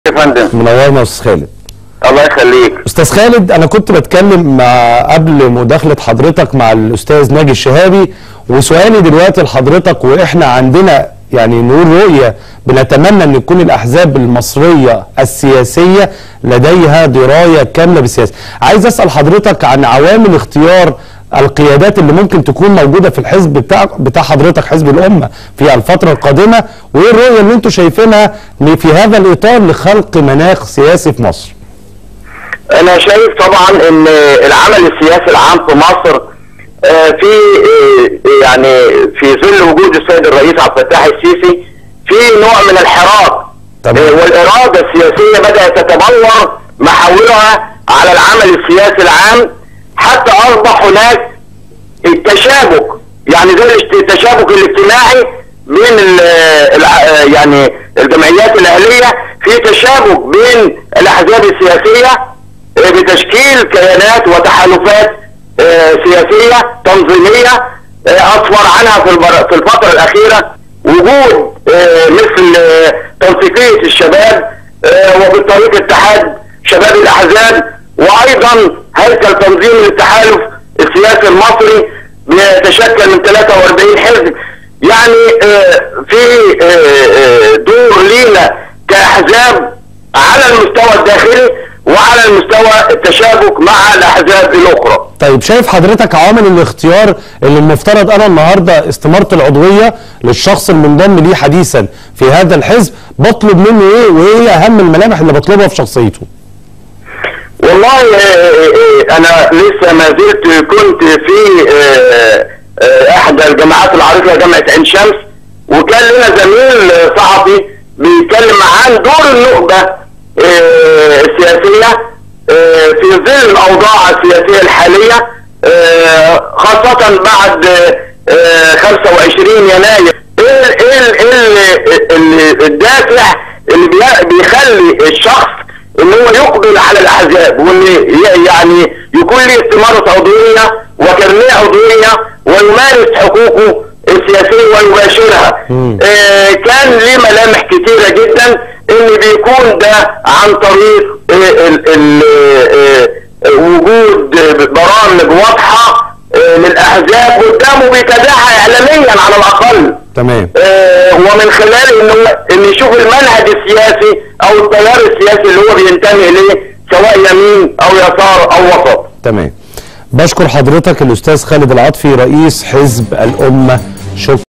يا فندم. منورنا يا استاذ خالد. الله يخليك. استاذ خالد، انا كنت بتكلم قبل مداخله حضرتك مع الاستاذ ناجي الشهابي، وسؤالي دلوقتي لحضرتك، واحنا عندنا يعني نقول رؤيه بنتمنى ان تكون الاحزاب المصريه السياسيه لديها درايه كامله بالسياسه. عايز اسال حضرتك عن عوامل اختيار القيادات اللي ممكن تكون موجوده في الحزب بتاع حضرتك، حزب الامه، في الفتره القادمه، وايه الرؤيه اللي انتم شايفينها في هذا الاطار لخلق مناخ سياسي في مصر؟ انا شايف طبعا ان العمل السياسي العام في مصر في يعني في ظل وجود السيد الرئيس عبد الفتاح السيسي في نوع من الحراك، والاراده السياسيه بدات تتبلور محاورها على العمل السياسي العام، حتى اصبح هناك التشابك، يعني زي التشابك الاجتماعي بين يعني الجمعيات الاهليه، في تشابك بين الاحزاب السياسيه بتشكيل كيانات وتحالفات سياسيه تنظيميه اسفر عنها في الفتره الاخيره وجود مثل تنسيقيه الشباب وبالطريق اتحاد شباب الاحزاب، وايضا هيكل تنظيم التحالف السياسي المصري بيتشكل من 43 حزب. يعني في دور لينا كاحزاب على المستوى الداخلي وعلى المستوى التشابك مع الاحزاب الاخرى. طيب، شايف حضرتك عوامل الاختيار اللي المفترض انا النهارده استمارة العضويه للشخص المنضم ليه حديثا في هذا الحزب بطلب منه ايه، وايه اهم الملامح اللي بطلبها في شخصيته؟ والله انا لسه ما زلت كنت في احدى الجامعات العريقه جامعه عين شمس، وكان لنا زميل صحفي بيتكلم عن دور النخبه السياسيه في ظل الاوضاع السياسيه الحاليه، خاصه بعد 25 يناير. الدافع اللي بيخلي الشخص ان هو يقبل على الاحزاب، وان يعني يكون له استمارة عضوية وكرنيه عضوية ويمارس حقوقه السياسية ويباشرها. كان ليه ملامح كتيرة جدا، ان بيكون ده عن طريق وجود برامج واضحة للاحزاب قدامه بيتابعها اعلاميا على الاقل. تمام. ومن خلال انه يشوف المنهج السياسي او التيار السياسي اللي هو بينتمي اليه، سواء يمين او يسار او وسط. تمام. بشكر حضرتك الاستاذ خالد العطفي رئيس حزب الامه. شكرا.